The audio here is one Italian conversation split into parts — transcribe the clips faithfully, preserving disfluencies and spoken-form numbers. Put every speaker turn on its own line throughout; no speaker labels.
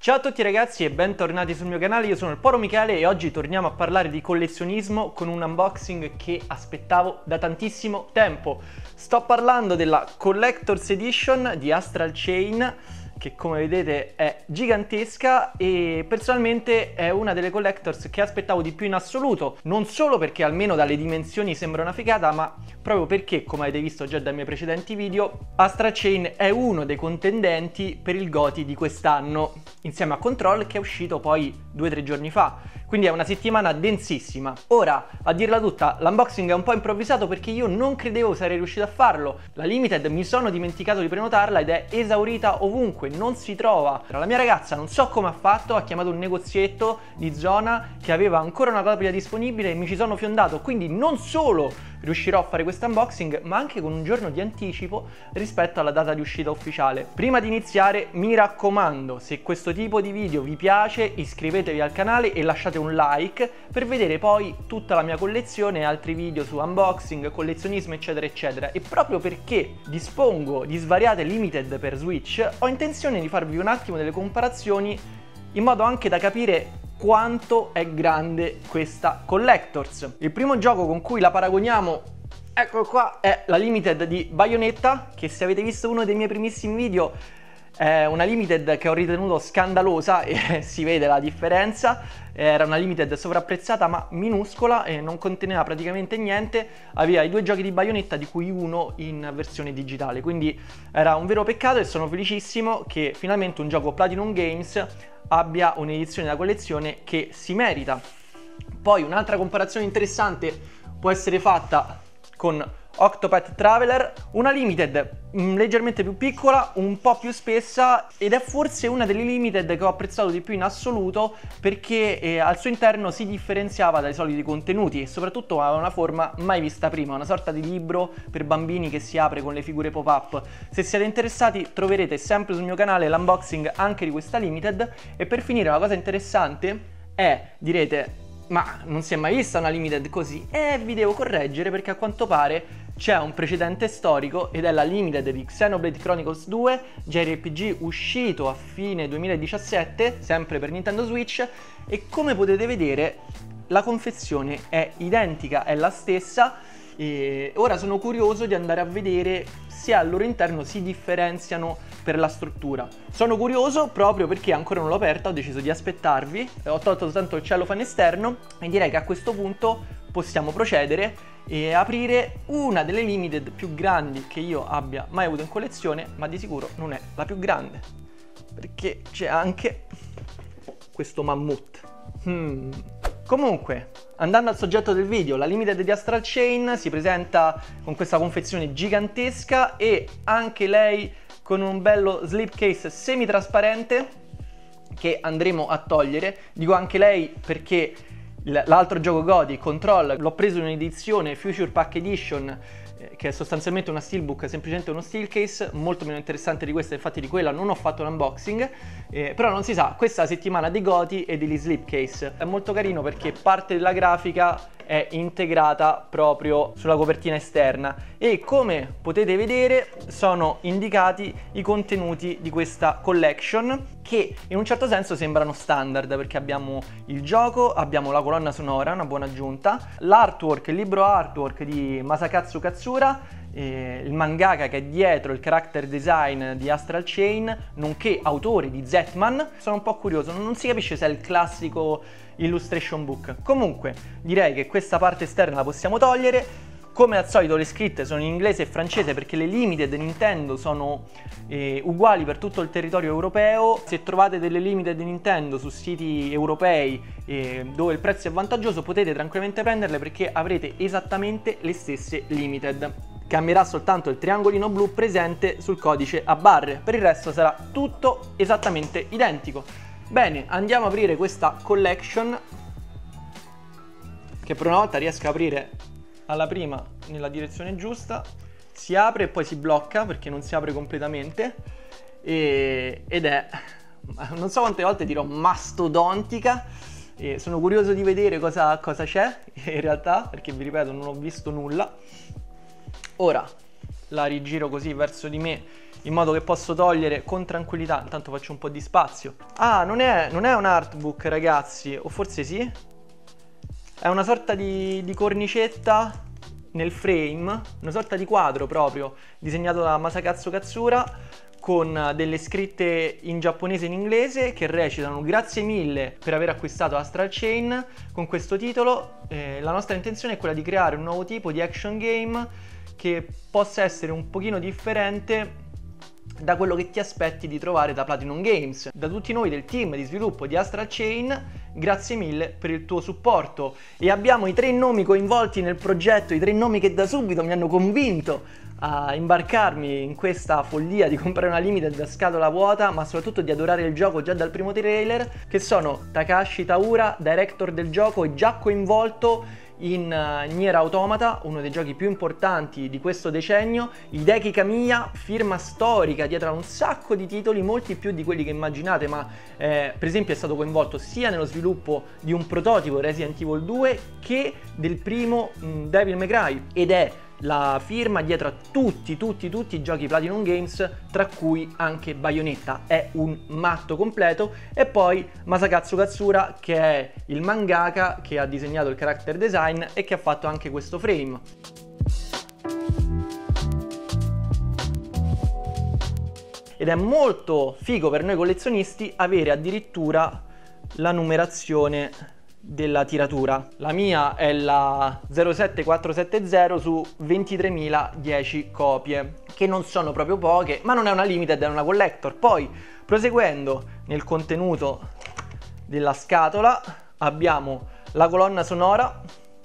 Ciao a tutti ragazzi e bentornati sul mio canale, io sono il Poro Michele e oggi torniamo a parlare di collezionismo con un unboxing che aspettavo da tantissimo tempo. Sto parlando della Collector's Edition di Astral Chain, che come vedete è gigantesca e personalmente è una delle collectors che aspettavo di più in assoluto, non solo perché almeno dalle dimensioni sembra una figata, ma proprio perché, come avete visto già dai miei precedenti video, Astral Chain è uno dei contendenti per il GOTY di quest'anno, insieme a Control, che è uscito poi due o tre giorni fa. Quindi è una settimana densissima. Ora, a dirla tutta, l'unboxing è un po' improvvisato perché io non credevo sarei riuscito a farlo. La Limited mi sono dimenticato di prenotarla ed è esaurita ovunque, non si trova. La mia ragazza non so come ha fatto, ha chiamato un negozietto di zona che aveva ancora una copia disponibile e mi ci sono fiondato, quindi non solo riuscirò a fare questo unboxing, ma anche con un giorno di anticipo rispetto alla data di uscita ufficiale. Prima di iniziare, mi raccomando, se questo tipo di video vi piace, iscrivetevi al canale e lasciate un like per vedere poi tutta la mia collezione e altri video su unboxing, collezionismo eccetera eccetera. E proprio perché dispongo di svariate limited per Switch, ho intenzione di farvi un attimo delle comparazioni in modo anche da capire quanto è grande questa Collector's. Il primo gioco con cui la paragoniamo, ecco qua, è la Limited di Bayonetta, che se avete visto uno dei miei primissimi video è una Limited che ho ritenuto scandalosa e si vede la differenza. Era una Limited sovrapprezzata ma minuscola e non conteneva praticamente niente, aveva i due giochi di Bayonetta di cui uno in versione digitale, quindi era un vero peccato e sono felicissimo che finalmente un gioco Platinum Games abbia un'edizione da collezione che si merita. Poi un'altra comparazione interessante può essere fatta con Octopath Traveler, una limited leggermente più piccola, un po' più spessa ed è forse una delle limited che ho apprezzato di più in assoluto perché eh, al suo interno si differenziava dai soliti contenuti e soprattutto aveva una forma mai vista prima, una sorta di libro per bambini che si apre con le figure pop-up. Se siete interessati troverete sempre sul mio canale l'unboxing anche di questa limited. E per finire, una cosa interessante è, direte, ma non si è mai vista una limited così? E vi devo correggere perché a quanto pare c'è un precedente storico ed è la limited di Xenoblade Chronicles due, J R P G uscito a fine duemiladiciassette, sempre per Nintendo Switch, e come potete vedere la confezione è identica, è la stessa. E ora sono curioso di andare a vedere se al loro interno si differenziano per la struttura. Sono curioso proprio perché ancora non l'ho aperta, ho deciso di aspettarvi, ho tolto soltanto il cellophane esterno e direi che a questo punto possiamo procedere e aprire una delle limited più grandi che io abbia mai avuto in collezione, ma di sicuro non è la più grande perché c'è anche questo mammut. Hmm. Comunque, andando al soggetto del video, la Limited di Astral Chain si presenta con questa confezione gigantesca e anche lei con un bello slipcase semi-trasparente che andremo a togliere. Dico anche lei perché l'altro gioco GOTY, Control, l'ho preso in un'edizione Future Pack Edition che è sostanzialmente una steelbook, semplicemente uno steel case, molto meno interessante di questa, infatti di quella non ho fatto l'unboxing, eh, però non si sa, questa è la settimana dei GOTY e degli slipcase. È molto carino perché parte della grafica è integrata proprio sulla copertina esterna e come potete vedere sono indicati i contenuti di questa collection che in un certo senso sembrano standard perché abbiamo il gioco, abbiamo la colonna sonora, una buona aggiunta, l'artwork, il libro artwork di Masakatsu Katsura, eh, il mangaka che è dietro il character design di Astral Chain, nonché autore di Zetman. Sono un po' curioso, non si capisce se è il classico illustration book. Comunque direi che questa parte esterna la possiamo togliere. Come al solito le scritte sono in inglese e francese perché le limited Nintendo sono eh, uguali per tutto il territorio europeo. Se trovate delle limited Nintendo su siti europei eh, dove il prezzo è vantaggioso potete tranquillamente prenderle perché avrete esattamente le stesse limited. Cambierà soltanto il triangolino blu presente sul codice a barre, per il resto sarà tutto esattamente identico. Bene, andiamo a aprire questa collection che per una volta riesco a aprire alla prima nella direzione giusta. Si apre e poi si blocca perché non si apre completamente e, ed è, non so quante volte dirò, mastodontica. E sono curioso di vedere cosa, cosa c'è in realtà perché vi ripeto non ho visto nulla. Ora la rigiro così verso di me in modo che posso togliere con tranquillità. Intanto faccio un po' di spazio. Ah, non è, non è un artbook, ragazzi, o forse sì? È una sorta di, di cornicetta nel frame, una sorta di quadro proprio, disegnato da Masakatsu Katsura, con delle scritte in giapponese e in inglese che recitano: grazie mille per aver acquistato Astral Chain. Con questo titolo eh, la nostra intenzione è quella di creare un nuovo tipo di action game che possa essere un pochino differente da quello che ti aspetti di trovare da Platinum Games. Da tutti noi del team di sviluppo di Astral Chain, grazie mille per il tuo supporto. E abbiamo i tre nomi coinvolti nel progetto, i tre nomi che da subito mi hanno convinto a imbarcarmi in questa follia di comprare una limited da scatola vuota, ma soprattutto di adorare il gioco già dal primo trailer, che sono Takashi Taura, director del gioco e già coinvolto in uh, Nier Automata, uno dei giochi più importanti di questo decennio, Hideki Kamiya, firma storica dietro a un sacco di titoli, molti più di quelli che immaginate, ma eh, per esempio è stato coinvolto sia nello sviluppo di un prototipo Resident Evil due che del primo mh, Devil May Cry, ed è la firma dietro a tutti, tutti, tutti i giochi Platinum Games, tra cui anche Bayonetta. È un matto completo. E poi Masakatsu Katsura, che è il mangaka che ha disegnato il character design e che ha fatto anche questo frame. Ed è molto figo per noi collezionisti avere addirittura la numerazione della tiratura. La mia è la zero sette quattro sette zero su ventitremila dieci copie, che non sono proprio poche, ma non è una limited, è una collector. Poi, proseguendo nel contenuto della scatola, abbiamo la colonna sonora,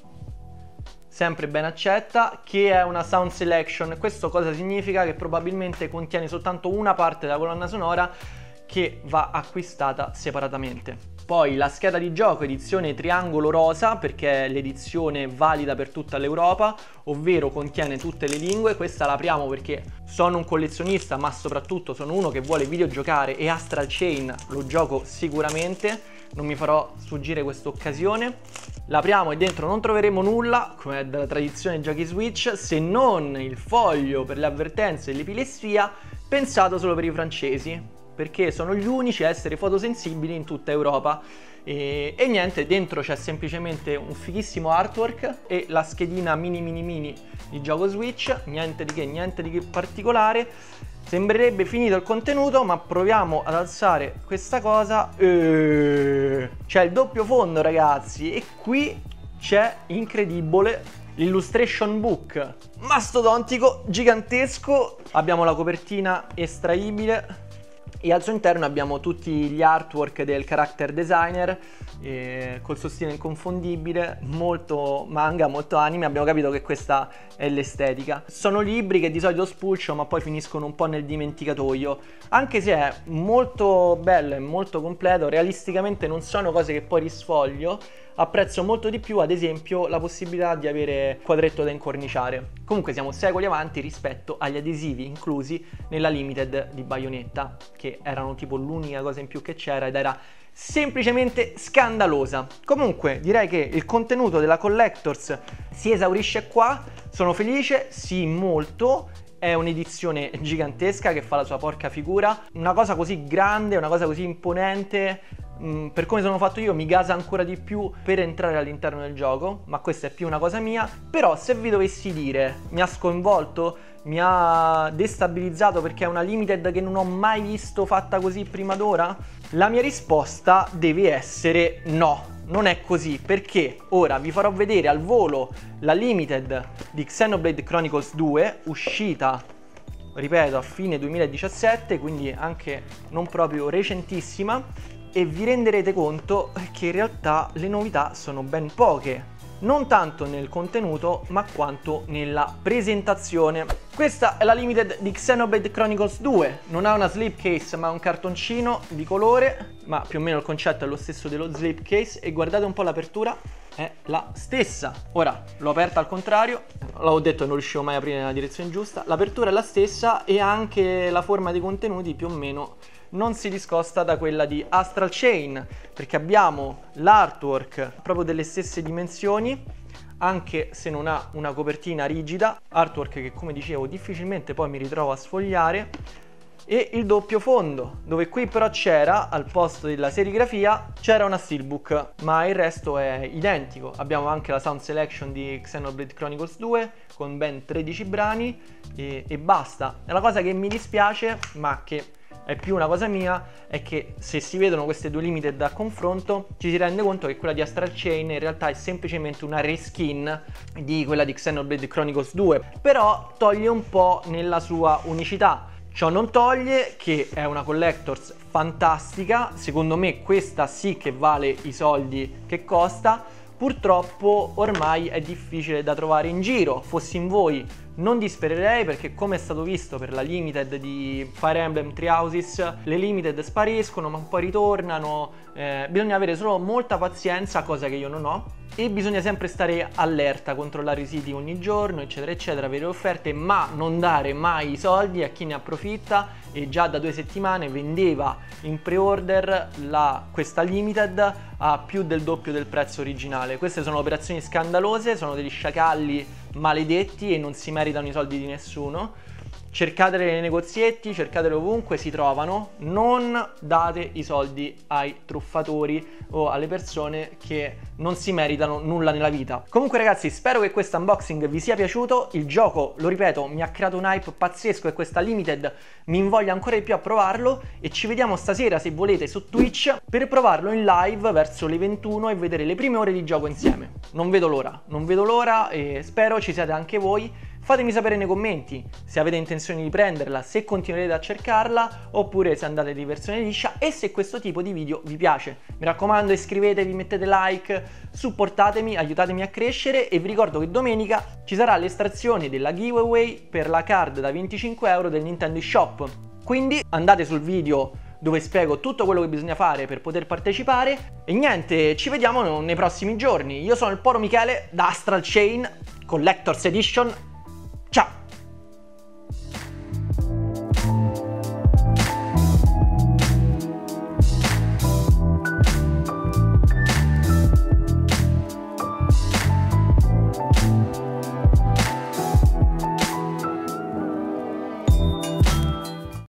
sempre ben accetta, che è una sound selection. Questo cosa significa? Che probabilmente contiene soltanto una parte della colonna sonora che va acquistata separatamente. Poi la scheda di gioco edizione triangolo rosa, perché è l'edizione valida per tutta l'Europa, ovvero contiene tutte le lingue. Questa la apriamo perché sono un collezionista, ma soprattutto sono uno che vuole videogiocare e Astral Chain lo gioco sicuramente, non mi farò sfuggire questa occasione. L'apriamo e dentro non troveremo nulla, come è dalla tradizione giochi Switch, se non il foglio per le avvertenze e l'epilessia, pensato solo per i francesi, perché sono gli unici a essere fotosensibili in tutta Europa. E, e niente, dentro c'è semplicemente un fighissimo artwork e la schedina mini mini mini di gioco Switch, niente di che, niente di che particolare. Sembrerebbe finito il contenuto, ma proviamo ad alzare questa cosa. E... c'è il doppio fondo, ragazzi, e qui c'è, incredibile, l'illustration book mastodontico, gigantesco. Abbiamo la copertina estraibile e al suo interno abbiamo tutti gli artwork del character designer, eh, col suo stile inconfondibile, molto manga, molto anime. Abbiamo capito che questa è l'estetica. Sono libri che di solito spulcio ma poi finiscono un po' nel dimenticatoio, anche se è molto bello e molto completo. Realisticamente non sono cose che poi risfoglio. Apprezzo molto di più, ad esempio, la possibilità di avere quadretto da incorniciare. Comunque siamo secoli avanti rispetto agli adesivi inclusi nella limited di Bayonetta, che erano tipo l'unica cosa in più che c'era ed era semplicemente scandalosa. Comunque direi che il contenuto della Collectors si esaurisce qua. Sono felice, sì, molto. È un'edizione gigantesca che fa la sua porca figura. Una cosa così grande, una cosa così imponente, mh, per come sono fatto io mi gasa ancora di più per entrare all'interno del gioco, ma questa è più una cosa mia. Però se vi dovessi dire mi ha sconvolto, mi ha destabilizzato perché è una limited che non ho mai visto fatta così prima d'ora, la mia risposta deve essere no. Non è così, perché ora vi farò vedere al volo la limited di Xenoblade Chronicles due, uscita, ripeto, a fine duemiladiciassette, quindi anche non proprio recentissima, e vi renderete conto che in realtà le novità sono ben poche. Non tanto nel contenuto, ma quanto nella presentazione. Questa è la limited di Xenoblade Chronicles due. Non ha una slipcase, ma un cartoncino di colore, ma più o meno il concetto è lo stesso dello slipcase. E guardate un po' l'apertura, è la stessa. Ora, l'ho aperta al contrario, l'avevo detto, non riuscivo mai a aprire nella direzione giusta. L'apertura è la stessa e anche la forma dei contenuti più o meno non si discosta da quella di Astral Chain, perché abbiamo l'artwork proprio delle stesse dimensioni, anche se non ha una copertina rigida, artwork che, come dicevo, difficilmente poi mi ritrovo a sfogliare. e il doppio fondo, dove qui però c'era, al posto della serigrafia, c'era una steelbook, ma il resto è identico. Abbiamo anche la sound selection di Xenoblade Chronicles due con ben tredici brani e, e basta. E la cosa che mi dispiace, ma che è più una cosa mia, è che se si vedono queste due limited a confronto ci si rende conto che quella di Astral Chain in realtà è semplicemente una reskin di quella di Xenoblade Chronicles due, però toglie un po' nella sua unicità. Ciò non toglie che è una collector's fantastica, secondo me questa sì che vale i soldi che costa. Purtroppo ormai è difficile da trovare in giro. Fossi in voi non dispererei, perché come è stato visto per la limited di Fire Emblem Three Houses, le limited spariscono ma poi ritornano, eh, bisogna avere solo molta pazienza, cosa che io non ho, e bisogna sempre stare allerta, controllare i siti ogni giorno eccetera eccetera, avere offerte, ma non dare mai i soldi a chi ne approfitta. E già da due settimane vendeva in pre-order la, questa limited a più del doppio del prezzo originale. Queste sono operazioni scandalose, sono degli sciacalli maledetti e non si meritano i soldi di nessuno. Cercatele nei negozietti, cercatele ovunque, si trovano. Non date i soldi ai truffatori o alle persone che non si meritano nulla nella vita. Comunque ragazzi, spero che questo unboxing vi sia piaciuto. Il gioco, lo ripeto, mi ha creato un hype pazzesco e questa limited mi invoglia ancora di più a provarlo. E ci vediamo stasera, se volete, su Twitch per provarlo in live verso le ventuno e vedere le prime ore di gioco insieme. Non vedo l'ora, non vedo l'ora e spero ci siate anche voi. Fatemi sapere nei commenti se avete intenzione di prenderla, se continuerete a cercarla oppure se andate di versione liscia e se questo tipo di video vi piace. Mi raccomando, iscrivetevi, mettete like, supportatemi, aiutatemi a crescere e vi ricordo che domenica ci sarà l'estrazione della giveaway per la card da venticinque euro del Nintendo eShop. Quindi andate sul video dove spiego tutto quello che bisogna fare per poter partecipare e niente, ci vediamo nei prossimi giorni. Io sono il Poro Michele da Astral Chain Collector's Edition.